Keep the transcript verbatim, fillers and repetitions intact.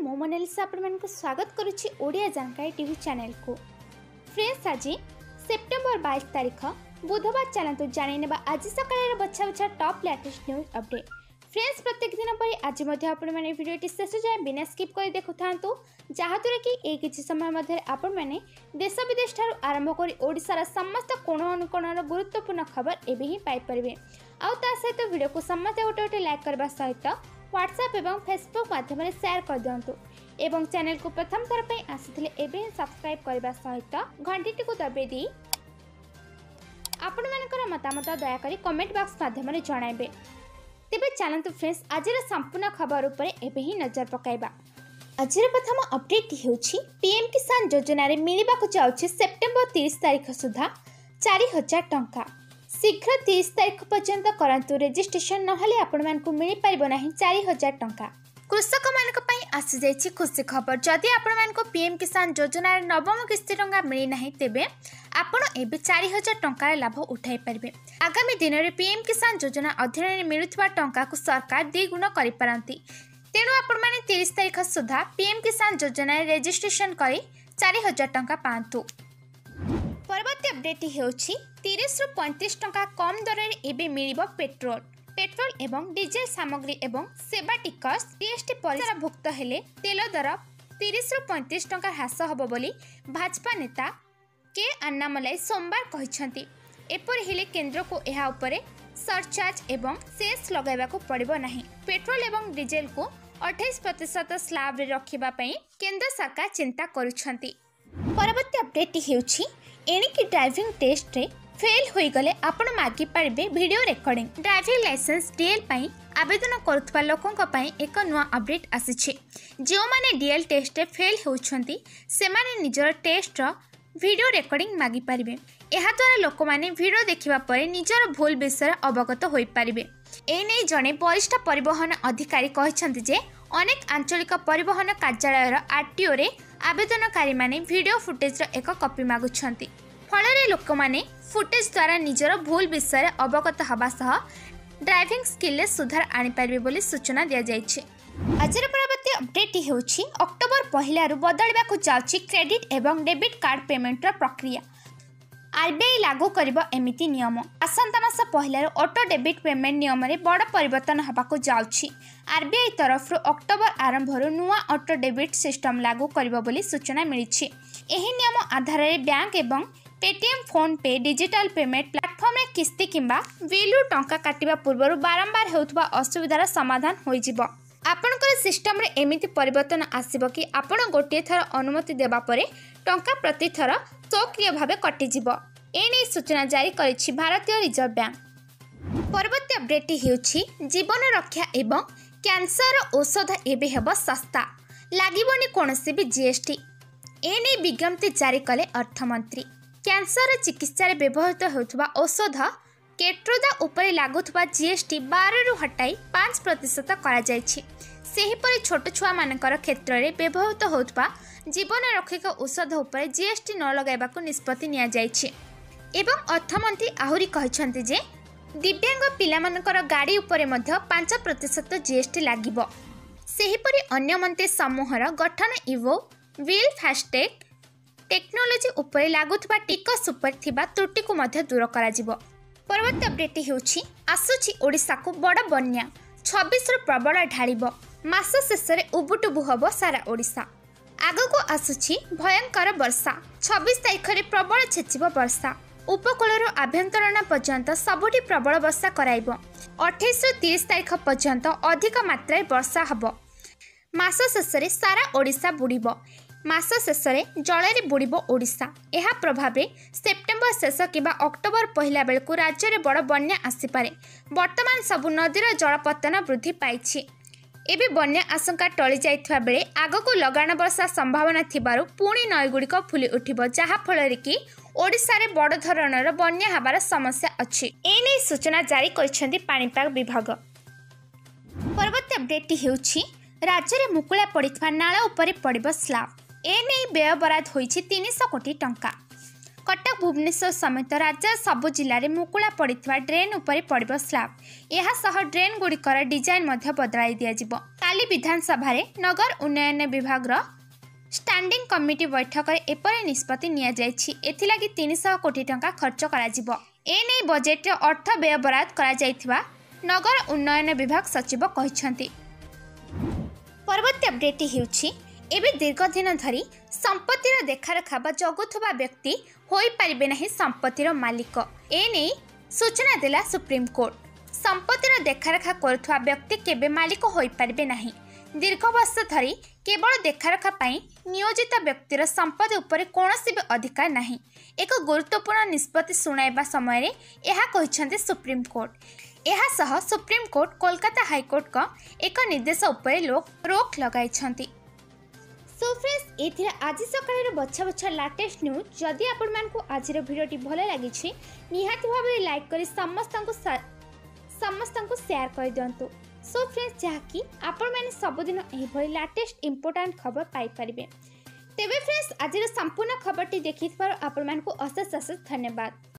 मो मोनालिसा आपको स्वागत करुच्ची ओडिया जानकारी टीवी चैनल को। फ्रेंड्स आज सेप्टेम्बर बाईस तारीख बुधवार चलतु जाने आज सकाल बछा बछा top latest news update. Friends प्रत्येक दिन पर आज आपने भिडियो शेष जाए बिना स्किप कर देखु था जहाँद्वारा कि ये किसी समय मध्य आपण मैंने देश विदेश ठार आरंभ कर ओडिशार समस्त कोण अनुकोणर गुरुत्वपूर्ण खबर एवं ही पाइपर। आउ ता सहित वीडियो को समस्त गोटे गोटे लाइक करने सहित व्हाट्सएप एवं फेसबुक माध्यम शेयर कर दिंतु एवं चैनल को प्रथम थर पर आसी एवं सब्सक्राइब करने सहित घंटी को दबाई दी आपण मानकर मतामत दयाकोरी कमेंट बॉक्स माध्यम जणाइबे। तेबे चलतु फ्रेंड्स आज संपूर्ण खबर उपर एबे ही नजर पकाइबा। आज प्रथम अपडेट होछि पीएम किसान योजना रे मिलिबाकु जाउछि सेप्टेम्बर तीस तारीख सुधा चार हजार टंका। शीघ्र तीस तारीख पर्यंत करंतु रजिस्ट्रेशन नहले आपण मानकु मिलि पारिबो नाही चार हजार टंका। कृषक मानक पई आसी जाइछि खुशी खबर। जदि आपण मानकु पीएम किसान योजना रे नवम किस्ती टंका मिलि नाही तेबे आपण एबे चार हजार टंका लाभ उठाई पारिबे। आगामी दिन में पीएम किसान योजना अधीन मिलुवा टंका को सरकार द्विगुण करि पारंती। तेणु आपण माने तीस तारीख सुधा पीएम किसान योजना रे रजिस्ट्रेशन करी चार हजार टंका पांतु। परवर्ती अपडेट होछि तीस रु पैंतीस टंका कम दर रे एबे मिलिबो पेट्रोल पेट्रोल एवं डीजेल सामग्री एवं सेवा टिकस जीएसटी परिसर भुक्त हेले तेल दर तीस रु पैंतीस टंका ह्रास हबो बोली भाजपा नेता के अन्नामलाई सोमवार कहिसंती। एपर हेले केंद्र को यह उपरे सरचार्ज एवं सेस लगाइबा को पड़िबो नाही। पेट्रोल एवं डीजेल को अट्ठाईस प्रतिशत स्लैब रे रखिबा पई केंद्र सरकार चिंता करुछंती। परवर्ती अपडेट हेउछि एणिकी ड्राइविंग टेस्ट रे फेल होई गले आपण मागी पारिबे video recording. Driving licence DL पई आवेदन करुथबा लोकंक पई एक नुआ अपडेट आसीछि। जो माने डीएल टेस्ट रे फेल होउछंती से माने निजर टेस्ट रो वीडियो रिकॉर्डिंग मागी पारिबे। एहा द्वारा लोक माने वीडियो देखिबा परे निजर भूल विषय अवगत होई पारिबे। ए नै जणे वरिष्ठ परिवहन अधिकारी कहिसंती जे अनेक आंचलिक परिवहन कार्यालय आरटीओ रे आवेदनकारी माने वीडियो फुटेज रो एक कॉपी मागुछंती। फଳରେ ଲୋକମାନେ फुटेज द्वारा निजर भूल विषय अवगत हवा सह ड्राइविंग स्किल सुधार आनीपारे बोली सूचना दिया जाइछे। आज परवर्ती अपडेट होछि अक्टोबर पहला रु बदलबाकु जाउछि क्रेडिट एवं डेबिट कार्ड पेमेंट रो प्रक्रिया। आरबीआई लागू करिबो एमिति नियम। आसंता मास पहला रु ऑटो डेबिट पेमेंट नियम रे बड़ परिवर्तन हबाकु जाउछि। आरबीआई तरफ रु अक्टोबर आरंभ रु नुआ ऑटो डेबिट सिस्टम लागू करिबो बोली सूचना मिलिछि। एही नियम आधार रे बैंक एवं Paytm PhonePe digital payment platform रे किस्ती किंबा बिलु टंका काटिबा पूर्व बारंबार हेउथबा असुविधार समाधान होई जिवो। आपनकर सिस्टम रे एमिति परिवर्तन आसीबो कि आपण गोटे थर अनुमति देबा परे टंका प्रति थर स्वकीय भावे कटि जिवो। ए नै सूचना जारी करिछि भारतीय रिजर्व बैंक। परवर्ती अपडेट हेउछि जीवन रक्षा एवं कैंसर औषध एबे हेबो सस्ता लागिबोनी कोनोसी भी जीएसटी। ए नै विज्ञप्ति जारी कले अर्थमंत्री। कैंसर चिकित्सा रे व्यवहृत होथबा औषध केट्रोदा उपरे लागुथबा जीएसटी बारह रु हटाई पाँच प्रतिशत करा जायछि। सेहीपरि छोट छुआ मानकर क्षेत्र रे व्यवहृत होथबा जीवन रक्षक औषध उपरे जीएसटी न लगाइबाकु निष्पत्ति निया जायछि। एवं अर्थमंत्री आहुरी कहिसंती जे दिव्यांग पिला मानकर गाड़ी उपरे मध्य पाँच प्रतिशत जीएसटी लागिबो। सेहीपरि अन्य मंत्री समूहर गठन इवो व्हील फास्टैग टेक्नोलोजी उपरे लागुथबा टिकस उपर थिबा त्रुटि को मध्य दूर करा जिवो। परवर्ती अपडेट हेउछि आसुछि ओडिसा को बड़ बन्या छब्बीस रु प्रबल ढाळिबो। मास शेष रे उबुटुबु हबो सारा ओडिसा। आगको आसुछि भयंकर वर्षा। छब्बीस तारीख रे प्रबल छेचिबो वर्षा। उपकूल आभ्यंतरण पर्यंत सबुठी प्रबल वर्षा कराइबो। अट्ठाईस रु तीस तारीख पर्यंत अधिक मात्रा वर्षा हबो। मास शेष रे सारा ओडिसा बुड़िबो। मास शेष रे जल रे बुड़िबो ओडिसा। एहा प्रभाव रे सेप्टेम्बर शेष किबा अक्टोबर पहला बेलकु राज्य रे बड़ बन्या आसी पारे। वर्तमान सबु नदीर जलपतन वृद्धि पाइछि। एबे बन्या आशंका टळी जाइथवा बेले आगको लगाण वर्षा संभावना थिबारु पुणी नईगुड़िक फुली उठिबो जहा फଳରେ कि ओडिसा रे बड़ धरणर बन्या हबार समस्या अछि। ए नै सूचना जारी करिसेंती पाणीपाग विभाग। परवर्ती अपडेट हेउछि राज्य रे मुकुला पड़िथवा नाला उपरे पड़िबो स्लैब। ए नै व्यय बराद होइछि तीन सौ कोटी टंका। कटक भुवनेश्वर समेत राज्य सबु जिले में मुकुला पड़ता ड्रेन उपर पड़ स्लाब। यह सह ड्रेन गुड़िकर डिजाइन बदलाई दिज्व। काली विधानसभा नगर उन्नयन विभाग स्टैंडिंग कमिटी बैठक में एपरी निष्पत्ति निलगी तीन सौ कोटी टंका खर्च कर एने बजेट अर्थ व्यय बराद कर नगर उन्नयन विभाग सचिव कहते। परवर्ती अपडेट होउछि एबे दीर्घ दिन धरी संपत्तिर देखारेखा बा जगुथुबा व्यक्ति होई परिबे नहीं संपत्तिर मालिक। एने सूचना देला सुप्रीम कोर्ट। संपत्तिर देखारेखा करुथुबा व्यक्ति केबे मालिक होई परिबे नहीं। दीर्घ वर्ष धरी केवल देखारेखा पाई नियोजित व्यक्तिर संपत्ति उपरे कौनसी भी अधिकार नहीं। एक गुरुत्वपूर्ण निष्पत्ति सुनाइबा समय यह कहिसेंते सुप्रीम कोर्ट। यह सह सुप्रीम कोर्ट कोलकाता हाईकोर्ट का एक निर्देश उपरे लोक रोक लगाइछंती। सो फ्रेंड्स एथिरे आज सकाळे बछा बछा लेटेस्ट न्यूज जदि आपण मानकु आज भिडियोटी भल लागिछि निहाती भाबरे लाइक करी समस्तंकु समस्तंकु शेयर कर दियंतु। सो फ्रेंड्स जहाँकि आपण माने सबुदिन एही भली लेटेस्ट इंपोर्टेंट खबर पाई परिबे। तेबे फ्रेंड्स आज संपूर्ण खबरटी देखिथिबार आपण मानकु अशेष अशेष धन्यवाद।